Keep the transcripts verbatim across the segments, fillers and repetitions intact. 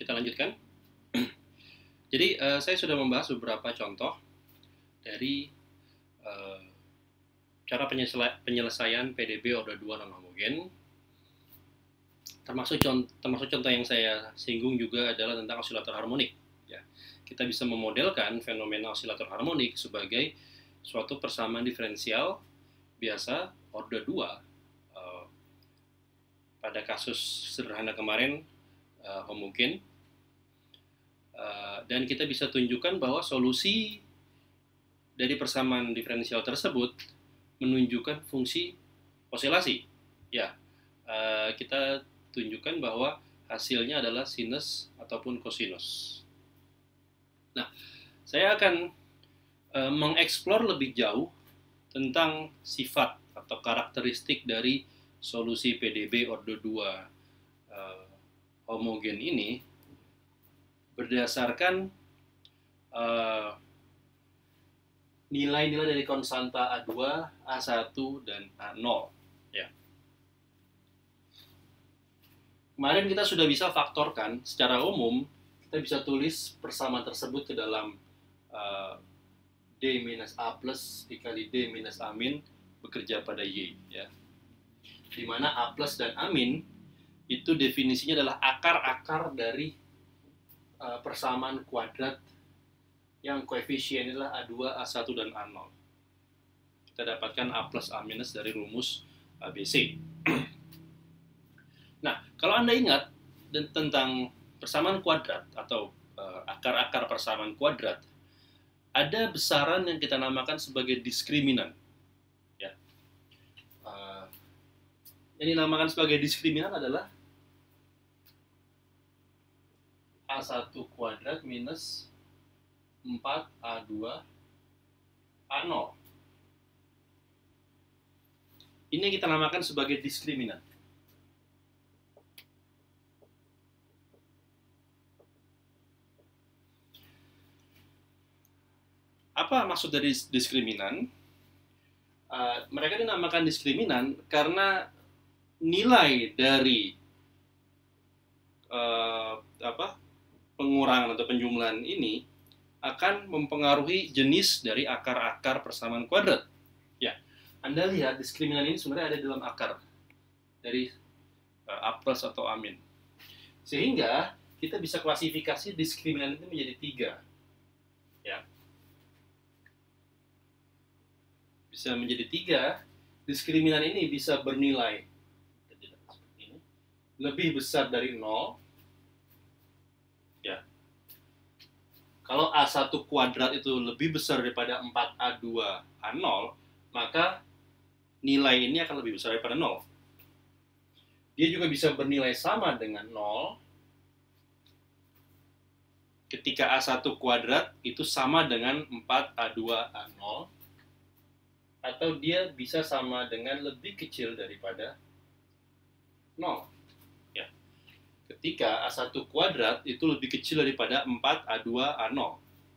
kita lanjutkan. Jadi uh, saya sudah membahas beberapa contoh dari uh, cara penyelesaian P D B order dua non-homogen. Termasuk contoh, termasuk contoh yang saya singgung juga adalah tentang osilator harmonik. Ya, kita bisa memodelkan fenomena osilator harmonik sebagai suatu persamaan diferensial biasa order dua. Uh, pada kasus sederhana kemarin uh, homogen. Uh, dan kita bisa tunjukkan bahwa solusi dari persamaan diferensial tersebut menunjukkan fungsi osilasi. Ya, uh, kita tunjukkan bahwa hasilnya adalah sinus ataupun kosinus. Nah, saya akan uh, mengeksplor lebih jauh tentang sifat atau karakteristik dari solusi P D B order dua uh, homogen ini berdasarkan nilai-nilai uh, dari konstanta A dua, A satu, dan A nol. Ya. Kemarin kita sudah bisa faktorkan secara umum, kita bisa tulis persamaan tersebut ke dalam uh, D minus A plus dikali D minus A min bekerja pada Y. Ya. Di mana A plus dan A min itu definisinya adalah akar-akar dari uh, persamaan kuadrat yang koefisien adalah A dua, A satu, dan A nol. Kita dapatkan A plus A minus dari rumus A B C. Nah, kalau Anda ingat tentang persamaan kuadrat atau akar-akar uh, persamaan kuadrat, ada besaran yang kita namakan sebagai diskriminan. Ya. Uh, yang dinamakan sebagai diskriminan adalah A satu kuadrat minus empat A dua A nol. Ini kita namakan sebagai diskriminan. Apa maksud dari diskriminan? Uh, mereka dinamakan diskriminan karena nilai dari uh, apa pengurangan atau penjumlahan ini akan mempengaruhi jenis dari akar-akar persamaan kuadrat. Ya, Anda lihat diskriminan ini sebenarnya ada dalam akar dari uh, A plus atau A min. Sehingga kita bisa klasifikasi diskriminan itu menjadi tiga. Ya, bisa menjadi tiga. Diskriminan ini bisa bernilai seperti ini, lebih besar dari nol. Ya. Kalau A satu kuadrat itu lebih besar daripada empat A dua A nol, maka nilai ini akan lebih besar daripada nol. Dia juga bisa bernilai sama dengan nol ketika A satu kuadrat itu sama dengan empat A dua A nol, atau dia bisa sama dengan lebih kecil daripada nol. Ya. Ketika A satu kuadrat itu lebih kecil daripada empat A dua A nol.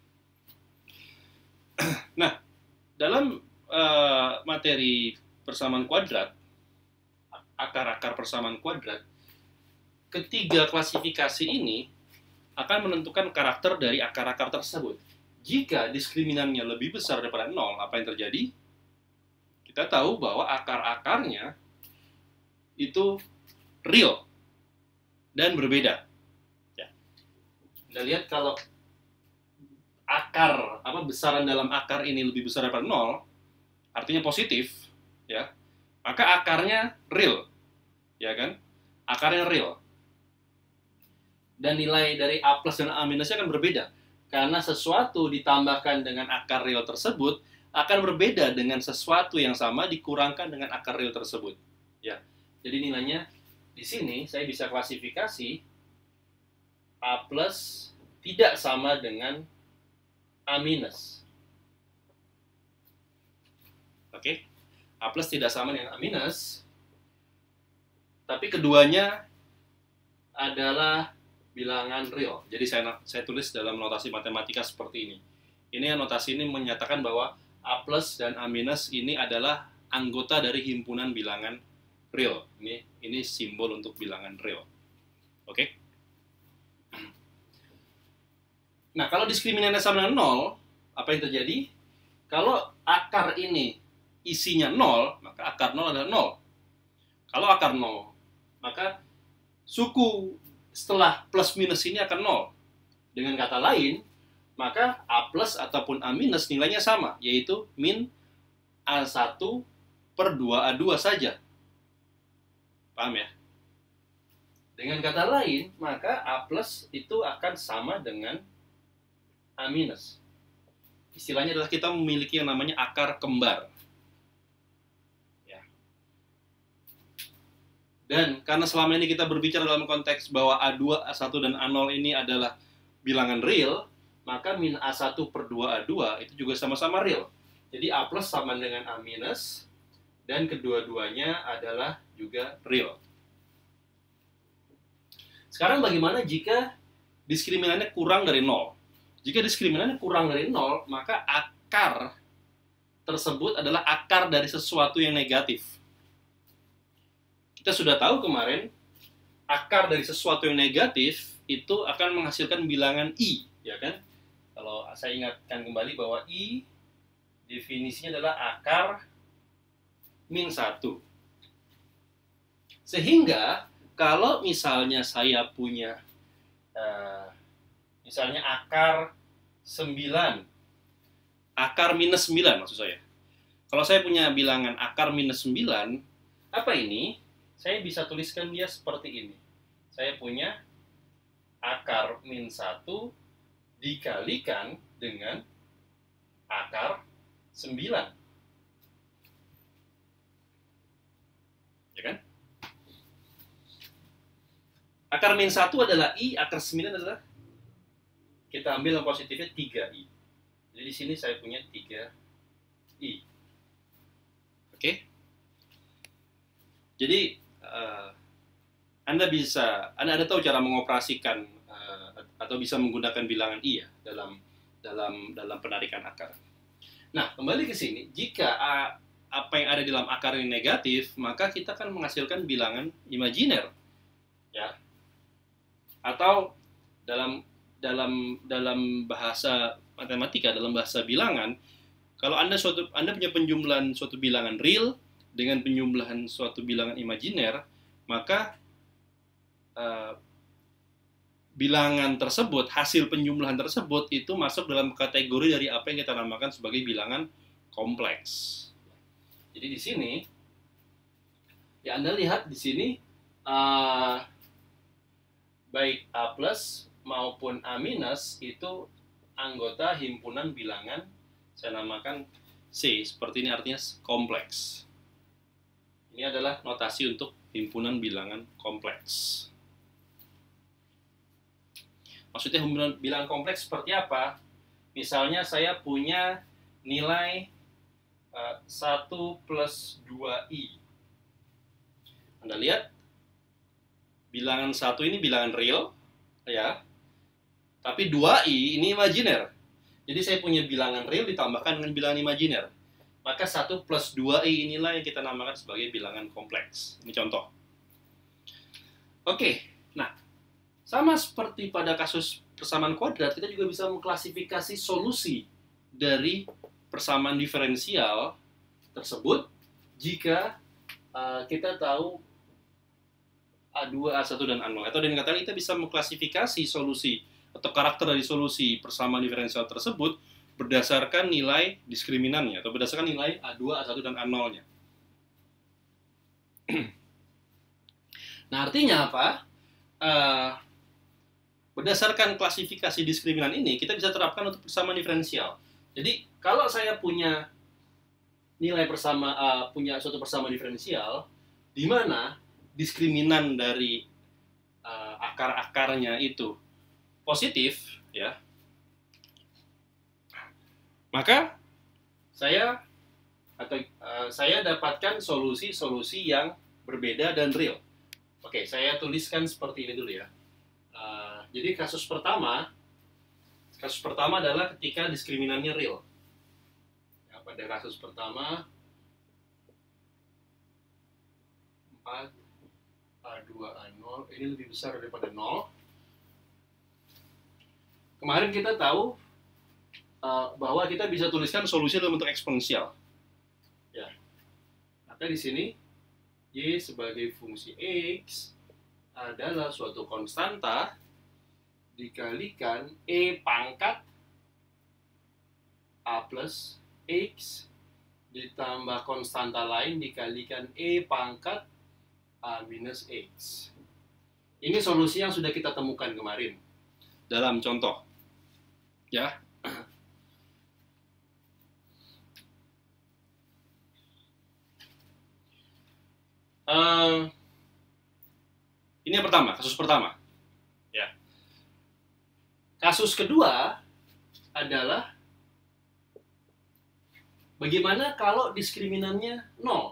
Nah, dalam uh, materi persamaan kuadrat, akar-akar persamaan kuadrat, ketiga klasifikasi ini akan menentukan karakter dari akar-akar tersebut. Jika diskriminannya lebih besar daripada nol, apa yang terjadi? Kita tahu bahwa akar-akarnya itu real dan berbeda. Ya. Anda lihat kalau akar apa besaran dalam akar ini lebih besar daripada nol, artinya positif, ya. Maka akarnya real, ya kan? Akarnya real. Dan nilai dari A plus dan A minusnya akan berbeda karena sesuatu ditambahkan dengan akar real tersebut akan berbeda dengan sesuatu yang sama dikurangkan dengan akar real tersebut. Ya. Jadi nilainya di sini saya bisa klasifikasi A plus tidak sama dengan A minus. Oke. A plus tidak sama dengan A minus. Tapi keduanya adalah bilangan real. Jadi saya saya tulis dalam notasi matematika seperti ini. Ini notasi ini menyatakan bahwa A plus dan A minus ini adalah anggota dari himpunan bilangan real. Ini ini simbol untuk bilangan real. Oke? Nah, kalau diskriminannya sama dengan nol, apa yang terjadi? Kalau akar ini isinya nol, maka akar nol adalah nol. Kalau akar nol, maka suku setelah plus minus ini akan nol. Dengan kata lain, maka A plus ataupun A minus nilainya sama, yaitu min A satu per dua A dua saja. Paham ya? Dengan kata lain, maka A plus itu akan sama dengan A minus. Istilahnya adalah kita memiliki yang namanya akar kembar. Ya. Dan karena selama ini kita berbicara dalam konteks bahwa A dua, A satu, dan A nol ini adalah bilangan real, maka min A satu per dua A dua itu juga sama-sama real. Jadi A plus sama dengan A minus, dan kedua-duanya adalah juga real. Sekarang bagaimana jika diskriminannya kurang dari nol? Jika diskriminannya kurang dari nol, maka akar tersebut adalah akar dari sesuatu yang negatif. Kita sudah tahu kemarin, akar dari sesuatu yang negatif itu akan menghasilkan bilangan I, ya kan? Kalau saya ingatkan kembali bahwa I definisinya adalah akar min satu. Sehingga kalau misalnya saya punya uh, misalnya akar sembilan, akar minus sembilan maksud saya. Kalau saya punya bilangan akar minus sembilan, apa ini? Saya bisa tuliskan dia seperti ini. Saya punya akar min satu dikalikan dengan akar sembilan. Ya kan? Akar min satu adalah I, akar sembilan adalah, kita ambil yang positifnya tiga I. Jadi di sini saya punya tiga I. Oke? Jadi uh, Anda bisa, Anda ada tahu cara mengoperasikan uh, atau bisa menggunakan bilangan I ya dalam dalam dalam penarikan akar. Nah, kembali ke sini, jika uh, apa yang ada di dalam akar ini negatif, maka kita akan menghasilkan bilangan imajiner. Ya. Atau dalam dalam dalam bahasa matematika, dalam bahasa bilangan, kalau Anda suatu Anda punya penjumlahan suatu bilangan real dengan penjumlahan suatu bilangan imajiner, maka uh, bilangan tersebut, hasil penjumlahan tersebut itu masuk dalam kategori dari apa yang kita namakan sebagai bilangan kompleks. Jadi di sini ya Anda lihat di sini uh, baik A plus maupun A minus itu anggota himpunan bilangan, saya namakan C, seperti ini artinya kompleks. Ini adalah notasi untuk himpunan bilangan kompleks. Maksudnya himpunan bilangan kompleks seperti apa? Misalnya saya punya nilai uh, satu plus dua I. Anda lihat, bilangan satu ini bilangan real, ya. Tapi dua I ini imajiner. Jadi saya punya bilangan real ditambahkan dengan bilangan imajiner. Maka satu plus dua I inilah yang kita namakan sebagai bilangan kompleks. Ini contoh. Oke, nah sama seperti pada kasus persamaan kuadrat, kita juga bisa mengklasifikasi solusi dari persamaan diferensial tersebut jika uh, kita tahu A dua, A satu, dan A nol. Atau dengan kata lain, kita bisa mengklasifikasi solusi atau karakter dari solusi persamaan diferensial tersebut berdasarkan nilai diskriminannya atau berdasarkan nilai A dua, A satu, dan A nol-nya. Nah, artinya apa? Uh, berdasarkan klasifikasi diskriminan ini, kita bisa terapkan untuk persamaan diferensial. Jadi, kalau saya punya nilai persama, uh, punya suatu persamaan diferensial, di mana diskriminan dari uh, akar-akarnya itu positif, ya, maka saya atau uh, saya dapatkan solusi-solusi yang berbeda dan real. Oke, saya tuliskan seperti ini dulu ya. Uh, jadi kasus pertama, kasus pertama adalah ketika diskriminannya real. Ya, pada kasus pertama empat A dua A nol ini lebih besar daripada nol. kemarin kita tahu uh, bahwa kita bisa tuliskan solusi dalam bentuk eksponensial. Ya. Maka di sini Y sebagai fungsi X adalah suatu konstanta dikalikan E pangkat A plus X ditambah konstanta lain dikalikan E pangkat A minus X. Ini solusi yang sudah kita temukan kemarin dalam contoh. Ya. Uh, ini yang pertama, kasus pertama. Ya. Kasus kedua adalah bagaimana kalau diskriminannya nol?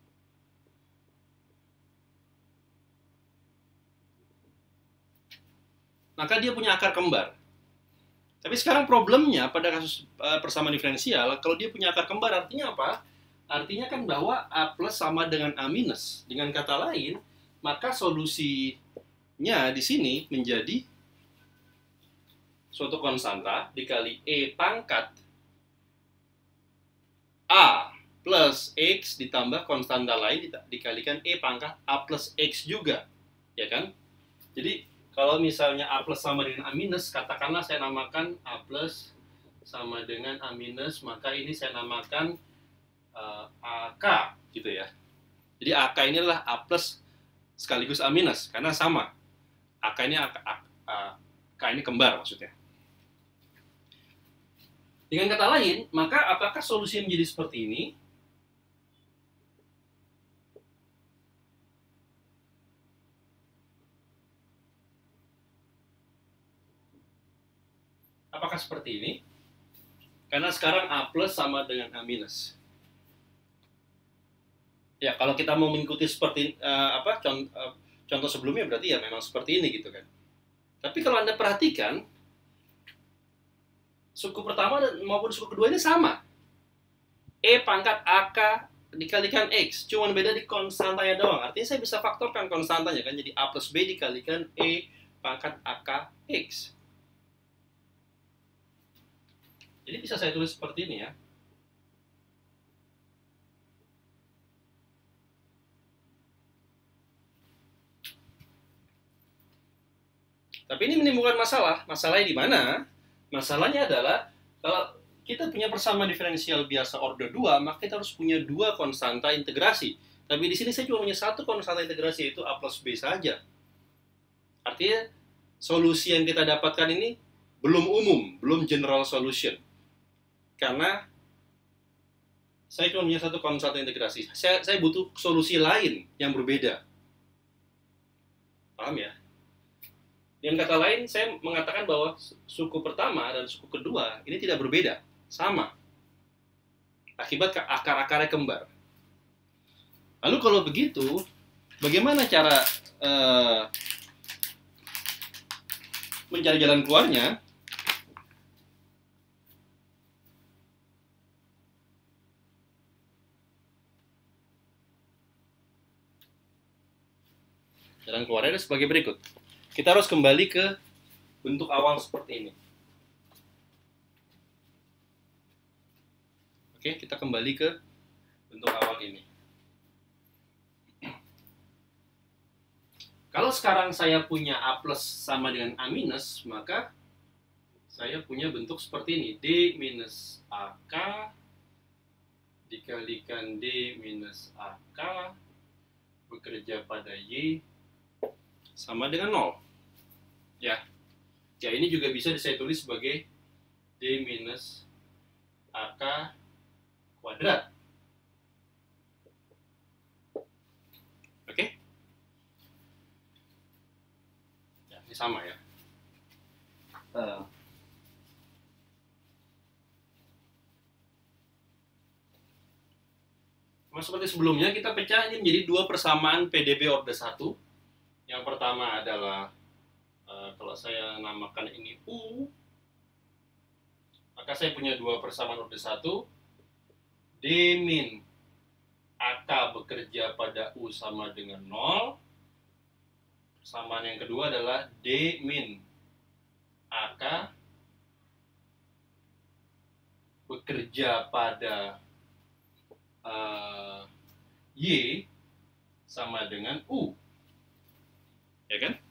Maka dia punya akar kembar. Tapi sekarang problemnya pada kasus uh, persamaan diferensial, kalau dia punya akar kembar artinya apa? Artinya kan bahwa A plus sama dengan A minus. Dengan kata lain, maka solusinya di sini menjadi suatu konstanta dikali E pangkat A plus X ditambah konstanta lain dikalikan E pangkat A plus X juga. Ya kan? Jadi, kalau misalnya A plus sama dengan A minus, katakanlah saya namakan A plus sama dengan A minus, maka ini saya namakan Uh, A K gitu ya. Jadi A K ini adalah A plus sekaligus A minus karena sama. A K ini A K, A, A, K ini kembar maksudnya. Dengan kata lain, maka apakah solusi menjadi seperti ini? Apakah seperti ini? Karena sekarang A plus sama dengan A minus. Ya, kalau kita mau mengikuti seperti uh, apa contoh, uh, contoh sebelumnya berarti ya memang seperti ini gitu kan. Tapi kalau Anda perhatikan, suku pertama maupun suku kedua ini sama. E pangkat A K dikalikan X, cuman beda di konstantanya doang. Artinya saya bisa faktorkan konstantanya kan, jadi A plus B dikalikan E pangkat A K X. Jadi bisa saya tulis seperti ini ya. Tapi ini menimbulkan masalah. Masalahnya di mana? Masalahnya adalah kalau kita punya persamaan diferensial biasa order dua, maka kita harus punya dua konstanta integrasi. Tapi di sini saya cuma punya satu konstanta integrasi, yaitu A plus B saja. Artinya solusi yang kita dapatkan ini belum umum, belum general solution. Karena saya cuma punya satu konstanta integrasi. Saya, saya butuh solusi lain yang berbeda. Paham ya? Dengan kata lain, saya mengatakan bahwa suku pertama dan suku kedua ini tidak berbeda, sama. Akibat akar-akarnya kembar. Lalu kalau begitu, bagaimana cara uh, mencari jalan keluarnya? Jalan keluarnya sebagai berikut. Kita harus kembali ke bentuk awal seperti ini. Oke, kita kembali ke bentuk awal ini. Kalau sekarang saya punya A plus sama dengan A minus, maka saya punya bentuk seperti ini. D minus A K dikalikan D minus A K bekerja pada Y sama dengan nol. Ya, ya ini juga bisa saya tulis sebagai D minus A K kuadrat. Oke? Ya, ini sama ya. Uh. Nah, seperti sebelumnya, kita pecah ini menjadi dua persamaan P D B order satu. Yang pertama adalah Uh, kalau saya namakan ini U, maka saya punya dua persamaan order satu. D min A K bekerja pada U sama dengan nol. Persamaan yang kedua adalah D min A K bekerja pada uh, Y sama dengan U. Ya kan?